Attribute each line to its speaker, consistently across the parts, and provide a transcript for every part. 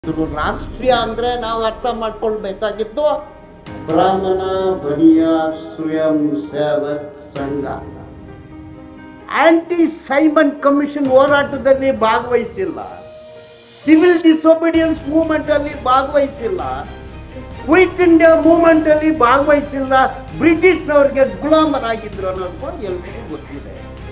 Speaker 1: ರಾಷ್ಟ್ರೀಯ ಅಂದ್ರೆ ನಾವು ಅರ್ಥ ಮಾಡ್ಕೊಳ್ಬೇಕಾಗಿತ್ತು ಬ್ರಾಹ್ಮಣ ಬನಿಯ ಸ್ವಯಂ ಸೇವಕ್ ಸಂಘ. ಆಂಟಿ ಸೈಮನ್ ಕಮಿಷನ್ ಹೋರಾಟದಲ್ಲಿ ಭಾಗವಹಿಸಿಲ್ಲ, ಸಿವಿಲ್ ಡಿಸೊಬಿಡಿಯನ್ಸ್ ಮೂವ್ಮೆಂಟ್ ಅಲ್ಲಿ ಭಾಗವಹಿಸಿಲ್ಲ, ಕ್ವಿಟ್ ಇಂಡಿಯಾ ಮೂವ್ಮೆಂಟ್ ಅಲ್ಲಿ ಭಾಗವಹಿಸಿಲ್ಲ, ಬ್ರಿಟಿಷ್ನವರಿಗೆ ಗುಲಾಮರಾಗಿದ್ರು ಅನ್ನೋದು ಎಲ್ರಿಗೂ ಗೊತ್ತಿದೆ.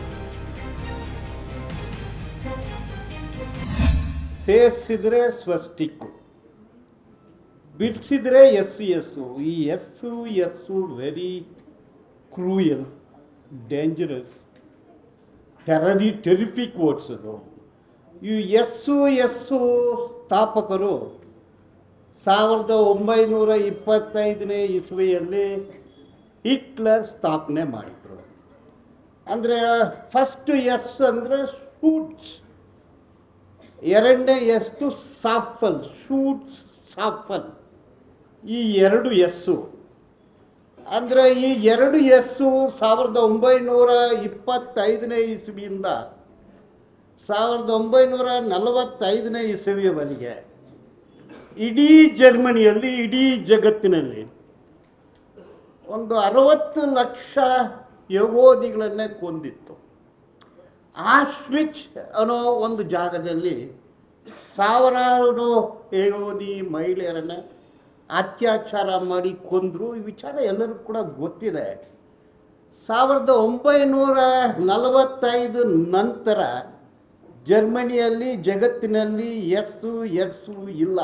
Speaker 1: ಸೇರಿಸಿದ್ರೆ ಸ್ವಸ್ಟಿಕ್ಕು, ಬಿಡಿಸಿದ್ರೆ ಎಸ್ಸು. ಈ S very cruel, dangerous, terrific words ಅದು. ಈ ಎಸ್ಸು ಸ್ಥಾಪಕರು 1925ನೇ ಇಸ್ವಿಯಲ್ಲಿ ಹಿಟ್ಲರ್ ಸ್ಥಾಪನೆ ಮಾಡಿದರು. ಅಂದರೆ ಫಸ್ಟ್ ಎಸ್ ಅಂದರೆ ಶೂಟ್ಸ್, ಎರಡನೇ ಎಸ್ಟು ಸಾಫಲ್, ಶೂಟ್ಸ್ ಸಾಫಲ್. ಈ ಎರಡು ಎಸ್ಸು ಅಂದರೆ ಈ ಎರಡು ಎಸ್ಸು 1925ನೇ ಇಸ್ವಿಯಿಂದ 1945ನೇ ಇಸವಿಯವರೆಗೆ ಇಡೀ ಜರ್ಮನಿಯಲ್ಲಿ, ಇಡೀ ಜಗತ್ತಿನಲ್ಲಿ ಒಂದು 60 ಲಕ್ಷ ಯಹೂದಿಗಳನ್ನೇ ಕೊಂದಿತ್ತು. ಆಶ್ವಿಚ್ ಅನ್ನೋ ಒಂದು ಜಾಗದಲ್ಲಿ ಸಾವಿರಾರು ಯಹೂದಿ ಮಹಿಳೆಯರನ್ನ ಅತ್ಯಾಚಾರ ಮಾಡಿ ಕೊಂದರು. ಈ ವಿಚಾರ ಎಲ್ಲರಿಗೂ ಕೂಡ ಗೊತ್ತಿದೆ. 1945 ನಂತರ ಜರ್ಮನಿಯಲ್ಲಿ, ಜಗತ್ತಿನಲ್ಲಿ ಎಸ್ಸು ಇಲ್ಲ.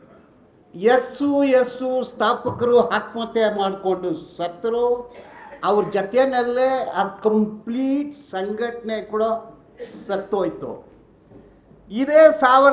Speaker 1: ಎಸ್ಸು ಸ್ಥಾಪಕರು ಆತ್ಮಹತ್ಯೆ ಮಾಡಿಕೊಂಡು ಸತ್ತರು. ಅವ್ರ ಜೊತೆಯಲ್ಲೇ ಆ ಕಂಪ್ಲೀಟ್ ಸಂಘಟನೆ ಕೂಡ ಸತ್ತೋಯ್ತು. ಇದೇ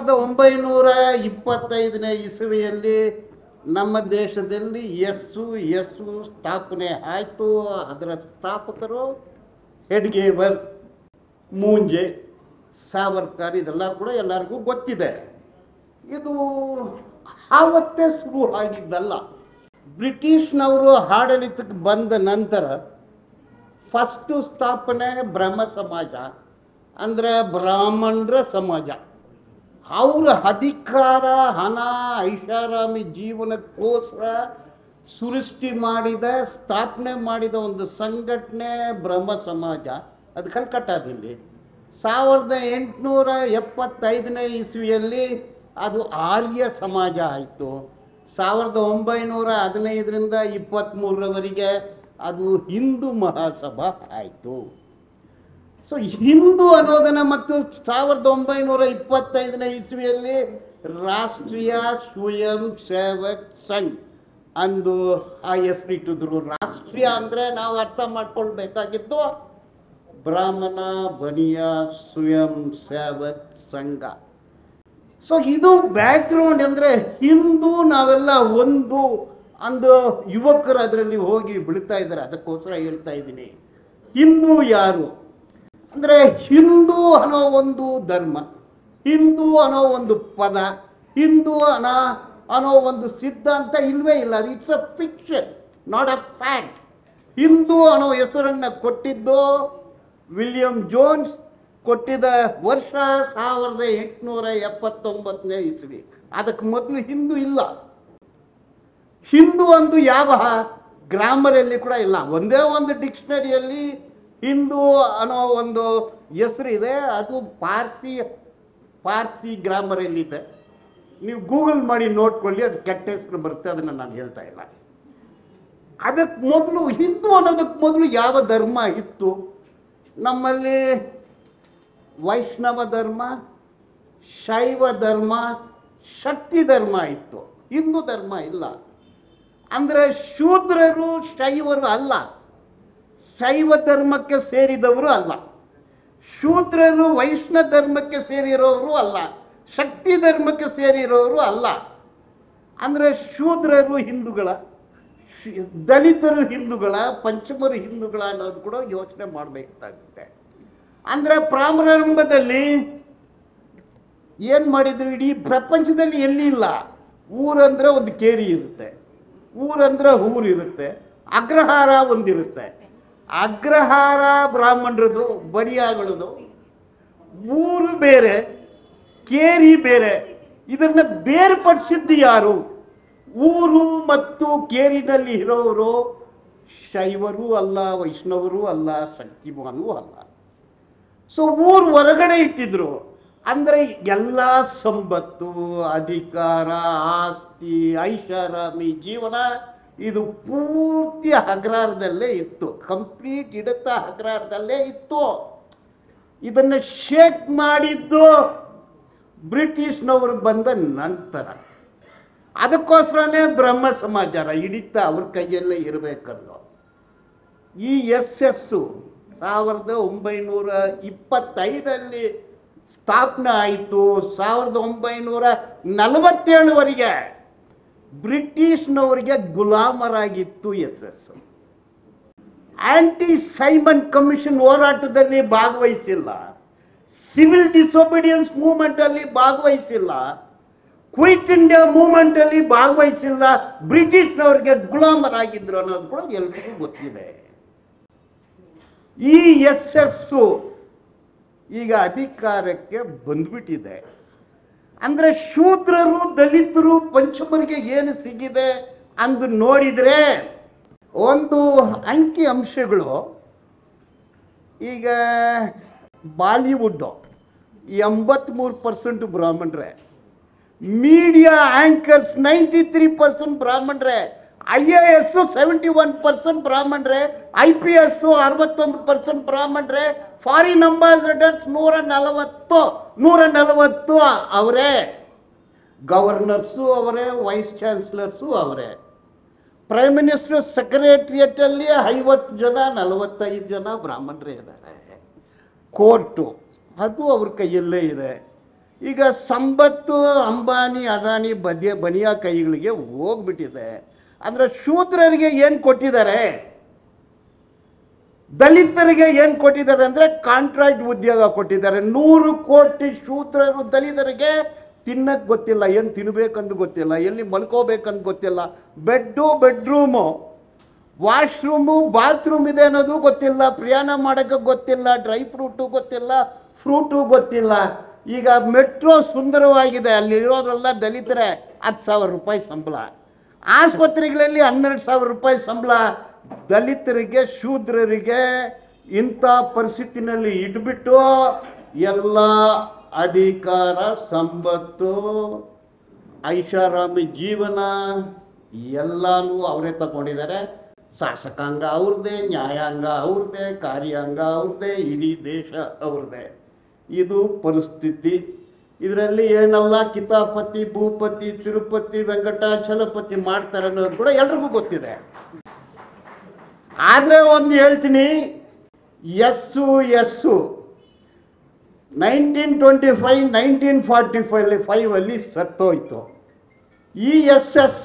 Speaker 1: 1925ನೇ ಇಸವಿಯಲ್ಲಿ ನಮ್ಮ ದೇಶದಲ್ಲಿ ಎಸ್ಸು ಸ್ಥಾಪನೆ ಆಯಿತು. ಅದರ ಸ್ಥಾಪಕರು ಹೆಡ್ಗೇವರ್, ಮೂಂಜೆ, ಸಾವರ್ಕರ್, ಇದೆಲ್ಲ ಕೂಡ ಎಲ್ಲರಿಗೂ ಗೊತ್ತಿದೆ. ಇದು ಆವತ್ತೇ ಶುರು ಆಗಿದ್ದಲ್ಲ. ಬ್ರಿಟಿಷ್ನವರು ಆಡಳಿತಕ್ಕೆ ಬಂದ ನಂತರ ಫಸ್ಟು ಸ್ಥಾಪನೆ ಬ್ರಹ್ಮ ಸಮಾಜ, ಅಂದರೆ ಬ್ರಾಹ್ಮಣರ ಸಮಾಜ. ಅವರ ಅಧಿಕಾರ, ಹಣ, ಐಷಾರಾಮಿ ಜೀವನಕ್ಕೋಸ್ಕರ ಸೃಷ್ಟಿ ಮಾಡಿದ, ಸ್ಥಾಪನೆ ಮಾಡಿದ ಒಂದು ಸಂಘಟನೆ ಬ್ರಹ್ಮ ಸಮಾಜ. ಅದು ಕಲ್ಕಟ್ಟಾದಲ್ಲಿ 1875ನೇ ಇಸ್ವಿಯಲ್ಲಿ ಅದು ಆರ್ಯ ಸಮಾಜ ಆಯಿತು. 1915ರಿಂದ 23ರವರೆಗೆ ಅದು ಹಿಂದೂ ಮಹಾಸಭಾ ಆಯಿತು. ಸೊ ಹಿಂದೂ ಅನ್ನೋದನ್ನು ಮತ್ತು 1925ನೇ ಇಸ್ವಿಯಲ್ಲಿ ರಾಷ್ಟ್ರೀಯ ಸ್ವಯಂ ಸೇವಕ್ ಸಂಘ್ ಅಂದು ಆ ಹೆಸರಿಟ್ಟಿದ್ರು. ರಾಷ್ಟ್ರೀಯ ಅಂದರೆ ನಾವು ಅರ್ಥ ಮಾಡ್ಕೊಳ್ಬೇಕಾಗಿತ್ತು ಬ್ರಾಹ್ಮಣ ಬನಿಯ ಸ್ವಯಂ ಸೇವಕ್ ಸಂಘ. ಸೊ ಇದು ಬ್ಯಾಕ್ಗ್ರೌಂಡ್. ಅಂದರೆ ಹಿಂದೂ ನಾವೆಲ್ಲ ಒಂದು ಅಂದು ಯುವಕರು ಅದರಲ್ಲಿ ಹೋಗಿ ಬೀಳ್ತಾ ಇದ್ದಾರೆ. ಅದಕ್ಕೋಸ್ಕರ ಹೇಳ್ತಾ ಇದ್ದೀನಿ, ಹಿಂದೂ ಯಾರು ಅಂದರೆ ಹಿಂದೂ ಅನ್ನೋ ಒಂದು ಧರ್ಮ, ಹಿಂದೂ ಅನ್ನೋ ಒಂದು ಪದ, ಹಿಂದೂ ಅನ್ನೋ ಒಂದು ಸಿದ್ಧಾಂತ ಇಲ್ಲವೇ ಇಲ್ಲ. ಅದು it's a fiction, not a fact. Hindu ಅನ್ನೋ ಹೆಸರನ್ನು ಕೊಟ್ಟಿದ್ದು ವಿಲಿಯಂ ಜೋನ್ಸ್, ಕೊಟ್ಟಿದ್ದ ವರ್ಷ 1879ನೇ ಇಸ್ವಿ. ಅದಕ್ಕೆ ಮೊದಲು ಹಿಂದೂ ಇಲ್ಲ. ಹಿಂದೂ ಅಂದು ಯಾವ ಗ್ರಾಮರಲ್ಲಿ ಕೂಡ ಇಲ್ಲ. ಒಂದೇ ಒಂದು ಡಿಕ್ಷನರಿಯಲ್ಲಿ ಹಿಂದೂ ಅನ್ನೋ ಒಂದು ಹೆಸರು ಇದೆ. ಅದು ಪಾರ್ಸಿ ಗ್ರಾಮರಲ್ಲಿದೆ. ನೀವು ಗೂಗಲ್ ಮಾಡಿ ನೋಡ್ಕೊಳ್ಳಿ, ಅದು ಕೆಟ್ಟ ಹೆಸರು ಬರುತ್ತೆ. ಅದನ್ನು ನಾನು ಹೇಳ್ತಾ ಇಲ್ಲ. ಅದಕ್ಕೆ ಮೊದಲು ಹಿಂದೂ ಅನ್ನೋದಕ್ಕೆ ಮೊದಲು ಯಾವ ಧರ್ಮ ಇತ್ತು? ನಮ್ಮಲ್ಲಿ ವೈಷ್ಣವ ಧರ್ಮ, ಶೈವ ಧರ್ಮ, ಶಕ್ತಿ ಧರ್ಮ ಇತ್ತು. ಹಿಂದೂ ಧರ್ಮ ಇಲ್ಲ. ಅಂದರೆ ಶೂದ್ರರು ಶೈವರು ಅಲ್ಲ, ಶೈವ ಧರ್ಮಕ್ಕೆ ಸೇರಿದವರು ಅಲ್ಲ, ಶೂದ್ರರು ವೈಷ್ಣವ ಧರ್ಮಕ್ಕೆ ಸೇರಿರೋರು ಅಲ್ಲ, ಶಕ್ತಿ ಧರ್ಮಕ್ಕೆ ಸೇರಿರೋರು ಅಲ್ಲ. ಅಂದರೆ ಶೂದ್ರರು ಹಿಂದೂಗಳ, ದಲಿತರು ಹಿಂದೂಗಳ, ಪಂಚಮರು ಹಿಂದೂಗಳ ಅನ್ನೋದು ಕೂಡ ಯೋಚನೆ ಮಾಡಬೇಕಾಗುತ್ತೆ. ಅಂದರೆ ಪ್ರಾರಂಭದಲ್ಲಿ ಏನು ಮಾಡಿದ್ರು, ಇಡೀ ಪ್ರಪಂಚದಲ್ಲಿ ಎಲ್ಲಿ ಇಲ್ಲ. ಊರಂದರೆ ಒಂದು ಕೇರಿ ಇರುತ್ತೆ, ಊರಂದ್ರೆ ಊರಿರುತ್ತೆ, ಅಗ್ರಹಾರ ಒಂದಿರುತ್ತೆ. ಅಗ್ರಹಾರ ಬ್ರಾಹ್ಮಣರದು, ಬಡಿಯಾಗಳದು. ಊರು ಬೇರೆ, ಕೇರಿ ಬೇರೆ. ಇದನ್ನು ಬೇರ್ಪಡಿಸಿದ್ದು ಯಾರು? ಊರು ಮತ್ತು ಕೇರಿನಲ್ಲಿ ಇರೋರು ಶೈವರು ಅಲ್ಲ, ವೈಷ್ಣವರು ಅಲ್ಲ, ಶಕ್ತಿಮಾನೂ ಅಲ್ಲ. ಸೊ ಊರು ಹೊರಗಡೆ ಇಟ್ಟಿದ್ರು. ಅಂದರೆ ಎಲ್ಲ ಸಂಪತ್ತು, ಅಧಿಕಾರ, ಆಸ್ತಿ, ಐಷಾರಾಮಿ ಜೀವನ ಇದು ಪೂರ್ತಿ ಅಗ್ರಹಾರದಲ್ಲೇ ಇತ್ತು. ಕಂಪ್ಲೀಟ್ ಹಿಡಿತ ಅಗ್ರಹಾರದಲ್ಲೇ ಇತ್ತು. ಇದನ್ನು ಶೇಕ್ ಮಾಡಿದ್ದು ಬ್ರಿಟಿಷ್ನವರು ಬಂದ ನಂತರ. ಅದಕ್ಕೋಸ್ಕರನೇ ಬ್ರಹ್ಮ ಸಮಾಚಾರ ಹಿಡಿತ ಅವ್ರ ಕೈಯಲ್ಲೇ ಇರಬೇಕಂದು. ಈ SS 1925 ಸ್ಥಾಪನೆ ಆಯಿತು. 1947ವರೆಗೆ ಬ್ರಿಟಿಷ್ನವರಿಗೆ ಗುಲಾಮರಾಗಿತ್ತು SS. ಆಂಟಿ ಸೈಮನ್ ಕಮಿಷನ್ ಹೋರಾಟದಲ್ಲಿ ಭಾಗವಹಿಸಿಲ್ಲ, ಸಿವಿಲ್ ಡಿಸೊಬಿಡಿಯನ್ಸ್ ಮೂವ್ಮೆಂಟಲ್ಲಿ ಭಾಗವಹಿಸಿಲ್ಲ, ಕ್ವಿಟ್ ಇಂಡಿಯಾ ಮೂವ್ಮೆಂಟಲ್ಲಿ ಭಾಗವಹಿಸಿಲ್ಲ. ಬ್ರಿಟಿಷ್ನವರಿಗೆ ಗುಲಾಮರಾಗಿದ್ರು ಅನ್ನೋದು ಕೂಡ ಎಲ್ರಿಗೂ ಗೊತ್ತಿದೆ. ಈ SS ಈಗ ಅಧಿಕಾರಕ್ಕೆ ಬಂದ್ಬಿಟ್ಟಿದೆ. ಅಂದರೆ ಶೂದ್ರರು, ದಲಿತರು, ಪಂಚಮರಿಗೆ ಏನು ಸಿಗಿದೆ ಅಂದು ನೋಡಿದರೆ ಒಂದು ಅಂಕಿ ಅಂಶಗಳು. ಈಗ ಬಾಲಿವುಡ್ಡು 83% ಬ್ರಾಹ್ಮಣರೇ, ಮೀಡಿಯಾ ಆ್ಯಂಕರ್ಸ್ 93% ಬ್ರಾಹ್ಮಣರೇ, IAS 71% ಬ್ರಾಹ್ಮಣರೇ, IPS 61% ಬ್ರಾಹ್ಮಣರೇ, ಫಾರಿನ್ ಅಂಬಾಸಡರ್ಸ್ 140 ಅವರೇ, ಗವರ್ನರ್ಸು ಅವರೇ, ವೈಸ್ ಚಾನ್ಸಲರ್ಸು ಅವರೇ, ಪ್ರೈಮ್ ಮಿನಿಸ್ಟರ್ ಸೆಕ್ರೆಟರಿಯೇಟಲ್ಲಿ 50 ಜನ 45 ಜನ ಬ್ರಾಹ್ಮಣರೇ ಇದ್ದಾರೆ. ಕೋರ್ಟು ಅದು ಅವ್ರ ಕೈಯಲ್ಲೇ ಇದೆ. ಈಗ ಸಂಪತ್ತು ಅಂಬಾನಿ ಅದಾನಿ ಬನಿಯಾ ಕೈಗಳಿಗೆ ಹೋಗ್ಬಿಟ್ಟಿದೆ. ಅಂದರೆ ಶೂದ್ರರಿಗೆ ಏನು ಕೊಟ್ಟಿದ್ದಾರೆ, ದಲಿತರಿಗೆ ಏನು ಕೊಟ್ಟಿದ್ದಾರೆ ಅಂದರೆ ಕಾಂಟ್ರಾಕ್ಟ್ ಉದ್ಯೋಗ ಕೊಟ್ಟಿದ್ದಾರೆ. 100 ಕೋಟಿ ಶೂದ್ರರು ದಲಿತರಿಗೆ ತಿನ್ನಕ್ಕೆ ಗೊತ್ತಿಲ್ಲ, ಏನು ತಿನ್ನಬೇಕಂದು ಗೊತ್ತಿಲ್ಲ, ಎಲ್ಲಿ ಮಲ್ಕೋಬೇಕಂತ ಗೊತ್ತಿಲ್ಲ, ಬೆಡ್ರೂಮು, ವಾಶ್ರೂಮು, ಬಾತ್ರೂಮ್ ಇದೆ ಅನ್ನೋದು ಗೊತ್ತಿಲ್ಲ, ಪ್ರಯಾಣ ಮಾಡೋಕ್ಕೆ ಗೊತ್ತಿಲ್ಲ, ಡ್ರೈ ಫ್ರೂಟು ಗೊತ್ತಿಲ್ಲ, ಫ್ರೂಟು ಗೊತ್ತಿಲ್ಲ. ಈಗ ಮೆಟ್ರೋ ಸುಂದರವಾಗಿದೆ, ಅಲ್ಲಿರೋದ್ರೆಲ್ಲ ದಲಿತರೆ 10,000 ರೂಪಾಯಿ ಸಂಬಳ, ಆಸ್ಪತ್ರೆಗಳಲ್ಲಿ 12,000 ರೂಪಾಯಿ ಸಂಬಳ. ದಲಿತರಿಗೆ, ಶೂದ್ರರಿಗೆ ಇಂಥ ಪರಿಸ್ಥಿತಿನಲ್ಲಿ ಇಟ್ಬಿಟ್ಟು ಎಲ್ಲ ಅಧಿಕಾರ, ಸಂಪತ್ತು, ಐಷಾರಾಮಿ ಜೀವನ ಎಲ್ಲನೂ ಅವರೇ ತಗೊಂಡಿದ್ದಾರೆ. ಶಾಸಕಾಂಗ ಅವ್ರದ್ದೇ, ನ್ಯಾಯಾಂಗ ಅವ್ರದ್ದೇ, ಕಾರ್ಯಾಂಗ ಅವ್ರದ್ದೇ, ಇಡೀ ದೇಶ ಅವ್ರದ್ದೇ. ಇದು ಪರಿಸ್ಥಿತಿ. ಇದರಲ್ಲಿ ಏನೆಲ್ಲ ಕಿತಾಪತಿ, ಭೂಪತಿ, ತಿರುಪತಿ, ವೆಂಕಟಾಚಲಪತಿ ಮಾಡ್ತಾರೆ ಅನ್ನೋದು ಕೂಡ ಎಲ್ರಿಗೂ ಗೊತ್ತಿದೆ. ಆದರೆ ಒಂದು ಹೇಳ್ತೀನಿ, ಎಸ್ಸು 1925 1945 ಸತ್ತೋಯ್ತು. ಈ SS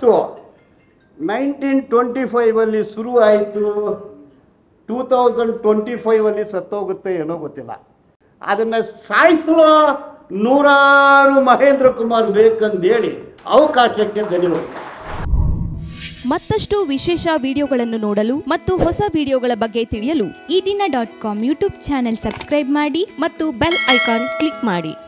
Speaker 1: 1925 ಶುರುವಾಯಿತು, 2025 ಸತ್ತೋಗುತ್ತೆ ಏನೋ ಗೊತ್ತಿಲ್ಲ. ಅದನ್ನು ಸಾಯಿಸಲು 100 ಮಹೇಂದ್ರ ಕುಮಾರ್ ಬೇಕಂದೇಳಿ ಅವಕಾಶಕ್ಕೆ ಧನ್ಯವಾದ.
Speaker 2: ಮತ್ತಷ್ಟು ವಿಶೇಷ ವಿಡಿಯೋಗಳನ್ನು ನೋಡಲು ಮತ್ತು ಹೊಸ ವಿಡಿಯೋಗಳ ಬಗ್ಗೆ ತಿಳಿಯಲು eDina.com ಯೂಟ್ಯೂಬ್ ಚಾನೆಲ್ ಸಬ್ಸ್ಕ್ರೈಬ್ ಮಾಡಿ ಮತ್ತು ಬೆಲ್ ಐಕಾನ್ ಕ್ಲಿಕ್ ಮಾಡಿ.